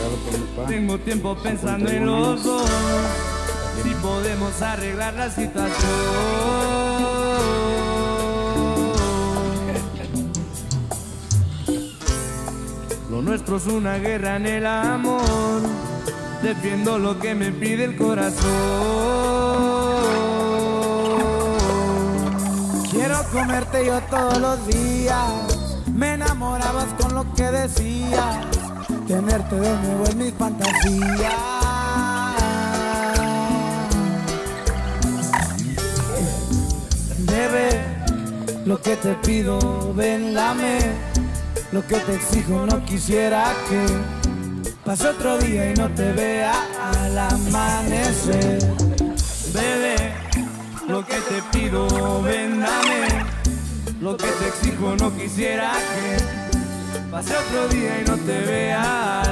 Tengo tiempo pensando en los dos, si podemos arreglar la situación. Lo nuestro es una guerra en el amor, defiendo lo que me pide el corazón. Quiero comerte yo todos los días, me enamorabas con lo que decías, tenerte de nuevo en mis fantasías. Bebé, lo que te pido, ven, dame. Lo que te exijo, no quisiera que pase otro día y no te vea al amanecer. Bebé, lo que te pido, ven, dame. Lo que te exijo, no quisiera que pase otro día y no te vea